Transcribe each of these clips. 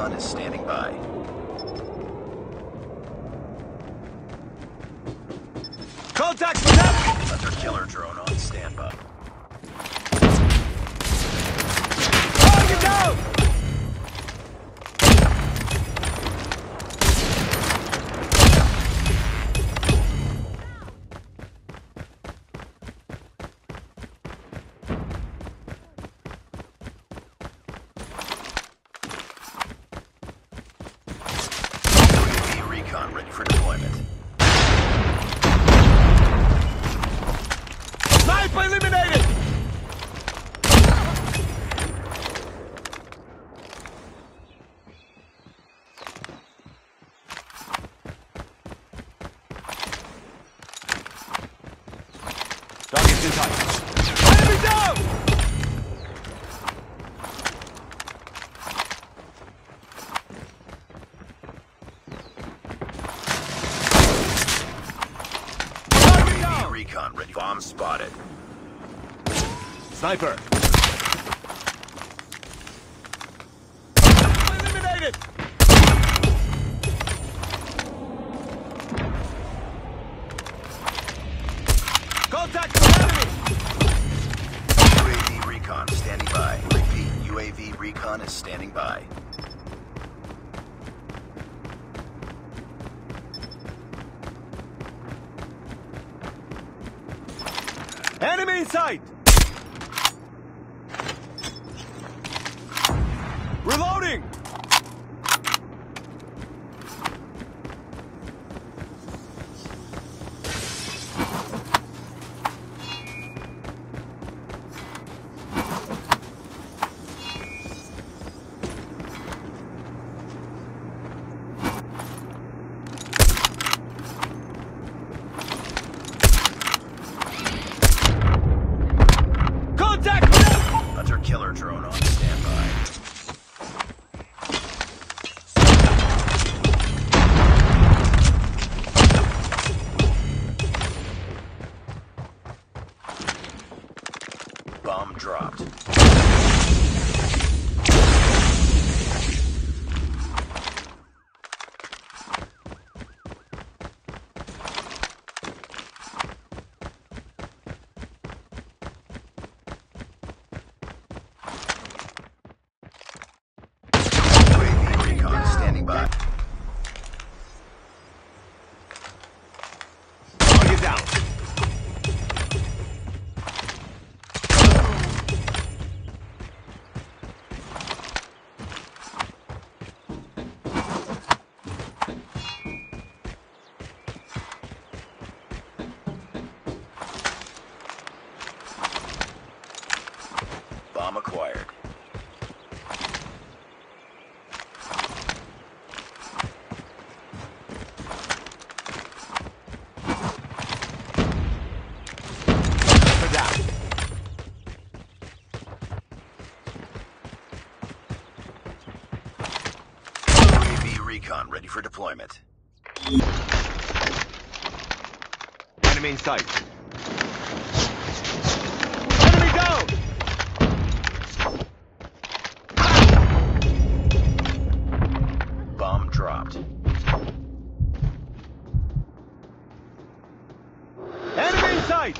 recon is standing by. Contact with enemy! Hunter killer drone on standby. Target down! UAV recon ready for deployment. Sniper eliminated! Target's in sight. Enemy down! Target UAV down! recon ready. Bomb spotted. Sniper! Eliminated! Contact with enemy! UAV recon standing by. Repeat, UAV recon is standing by. Enemy in sight! Reloading! Contact with enemy! Hunter killer drone on standby. Bomb dropped. UAV recon standing by. Target down! Bomb acquired. Sniper down! UAV recon ready for deployment. Enemy in sight! Enemy down! Bomb dropped. Enemy in sight!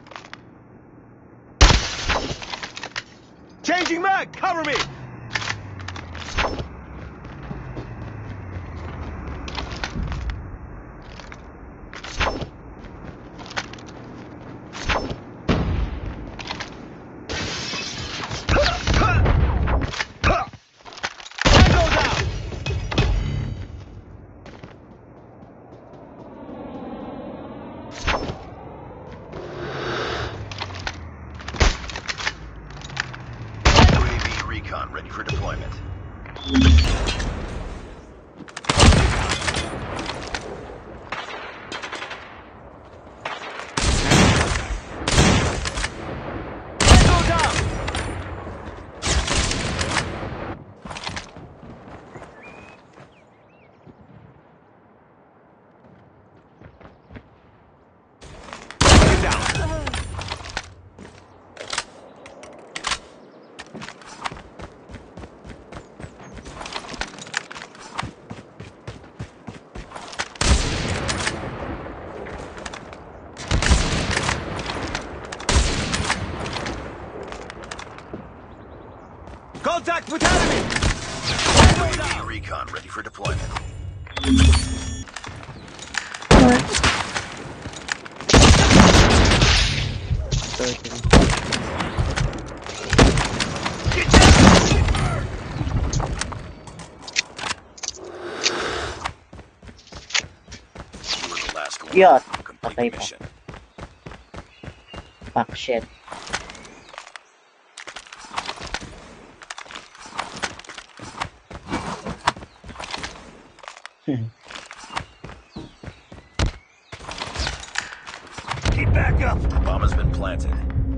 Changing mag! Cover me! Tango down! UAV recon ready for deployment. Tango down! Target down! Contact with enemy! Tango UAV down! recon ready for deployment. You were the last one. Yun. Complete Patay the pa. mission. Fuck shit. Keep back up! Bomb has been planted.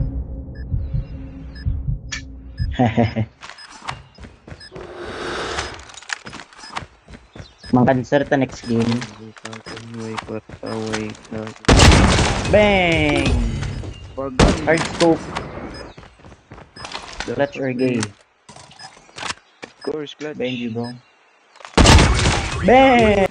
Mang cancer to next game. Wait lang. Bang! Pag Hard scope. Clutch or gay? course, clutch. Bang you bro. Bang!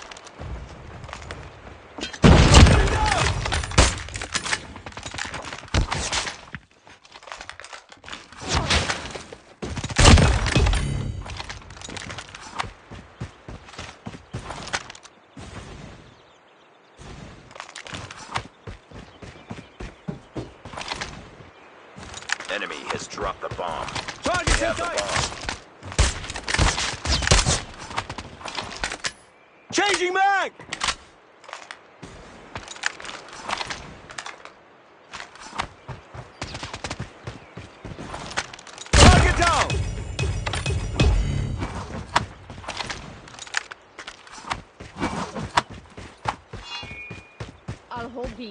Enemy has dropped the bomb. Target We have the inside! bomb. Changing mag! Target down! I'll hold B.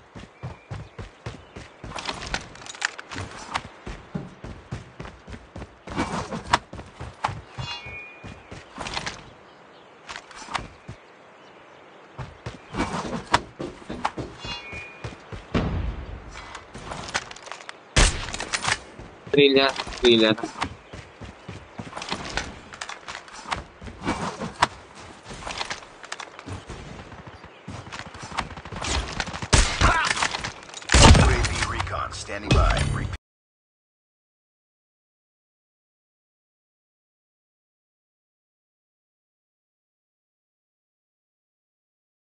Thriller. UAV recon standing by.